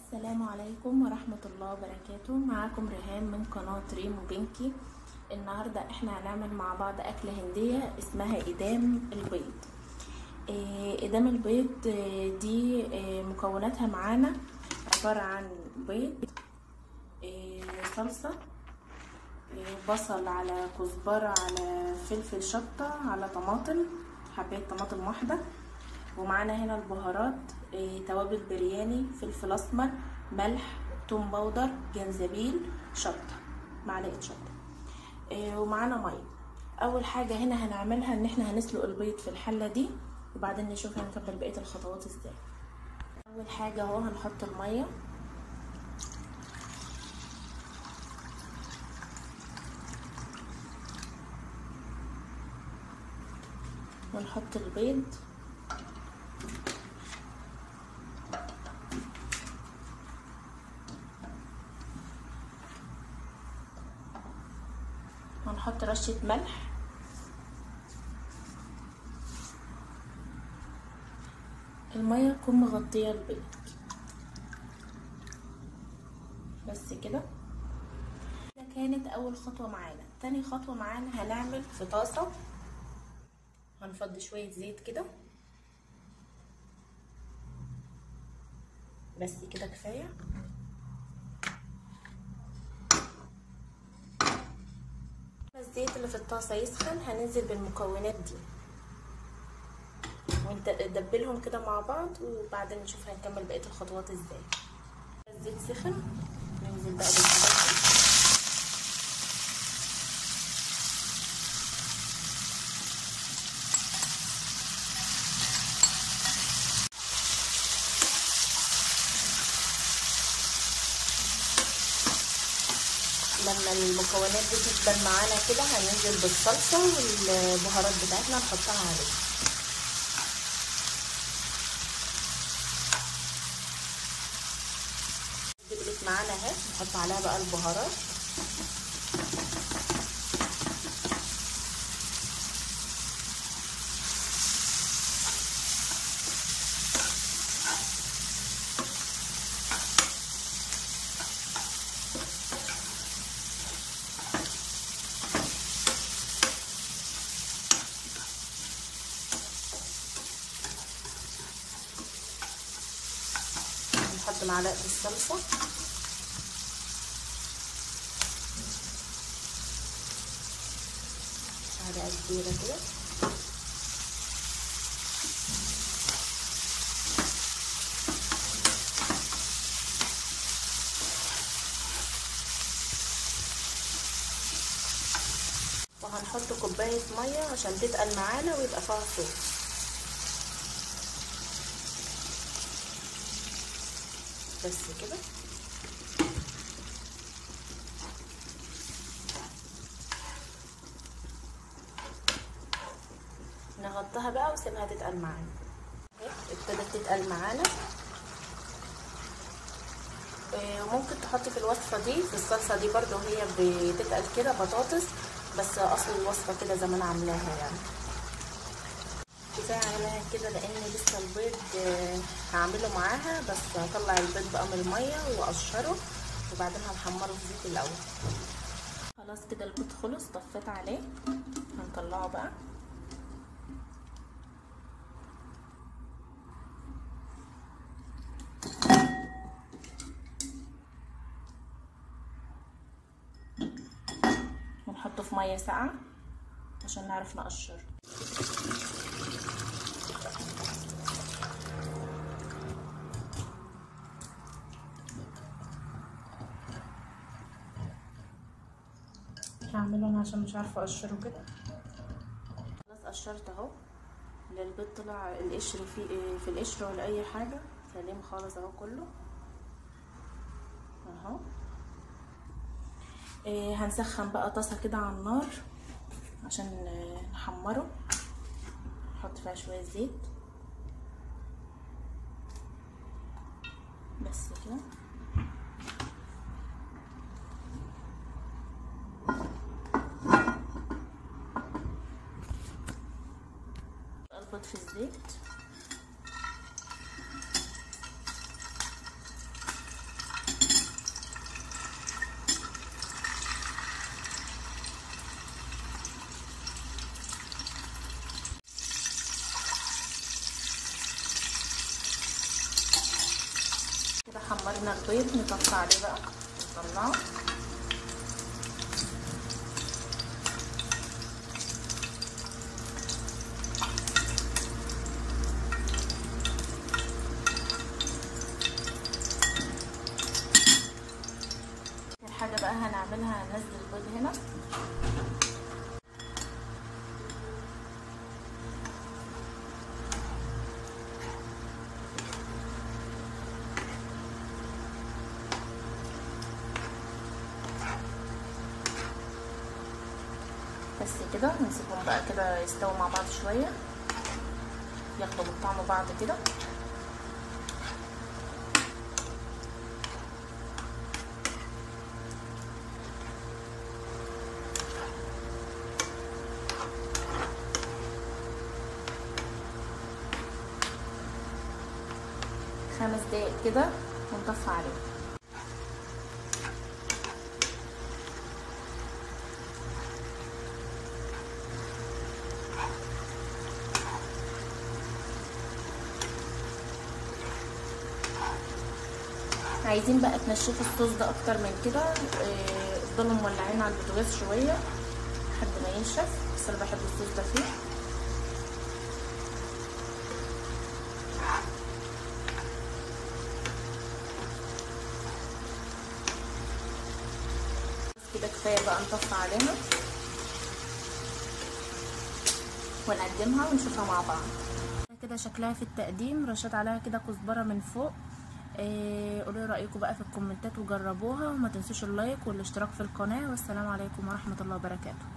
السلام عليكم ورحمة الله وبركاته. معاكم ريهام من قناة ريم وبنكي. النهاردة احنا هنعمل مع بعض أكلة هندية اسمها إدام البيض. إدام البيض دي مكوناتها معانا عبارة عن بيض، صلصة، بصل، على كزبرة، على فلفل شطة، على طماطم، حباية طماطم واحدة. ومعانا هنا البهارات، توابل برياني، فلفل اسمر، ملح، توم باودر، جنزبيل، شطه، معلقه شطه، ومعانا ميه. اول حاجه هنا هنعملها ان احنا هنسلق البيض في الحله دي، وبعدين نشوف هنكمل بقيه الخطوات ازاي. اول حاجه اهو هنحط الميه، ونحط البيض، ونحط رشه ملح، الميه تكون مغطيه البيض بس كده. كانت اول خطوه معانا. تاني خطوه معانا هنعمل في طاسه، هنفضي شويه زيت كده بس كده كفايه. الزيت اللي في الطاسه يسخن، هننزل بالمكونات دي وندبلهم كده مع بعض، وبعدين نشوف هنكمل بقيه الخطوات ازاي. الزيت سخن، ننزل بقى بالحاجات دي. لما المكونات دي تدبل معانا كده هننزل بالصلصه والبهارات بتاعتنا نحطها عليها. دبلت معانا اهي، نحط عليها بقى البهارات. نحط معلقه الصلصه، معلقه كبيره كده، وهنحط كوبايه ميه عشان تتقل معانا ويبقى فيها صوص بس كده. نغطيها بقى وسيبها تتقل معانا. ابتدت تتقل معانا. وممكن تحطي في الوصفه دي، في الصلصه دي برضو هي بتتقل كده بطاطس، بس اصل الوصفه كده زي ما انا عاملاها يعني. كفايه عليها كده لان لسه البيض هعمله معاها، بس هطلع البيض بقى من الميه واقشره وبعدين هنحمره في زيت الاول. خلاص كده البيض خلص، طفيت عليه، هنطلعه بقى. ونحطه في ميه ساقعه عشان نعرف نقشره. هعمله انا عشان مش عارفه اقشره كده. خلاص قشرت اهو، لا البيض طلع القشر في القشر ولا اي حاجه، سليم خالص اهو كله اهو. هنسخن بقى طاسه كده على النار عشان نحمره. نحط فيها شويه زيت بس كده. البيض في الزيت، هنا البيض نطفي عليه بقى نطلعه. الحاجة بقى هنعملها هننزل البيض هنا. بس كده هنسيبهم بقى كده يستووا مع بعض شويه، ياخدوا من طعم بعض كده. خمس دقايق كده ونطفي عليه. عايزين بقى تنشفوا الصوص ده اكتر من كده، افضلوا مولعين على البوتاجاز شويه لحد ما ينشف، بس انا بحب الصوص ده فيه. كده كفايه بقى نطفي عليها ونقدمها ونشوفها مع بعض. كده شكلها في التقديم، رشيت عليها كده كزبره من فوق. قولوا رايكم بقى في الكومنتات وجربوها، وما تنسوش اللايك والاشتراك في القناه، والسلام عليكم ورحمه الله وبركاته.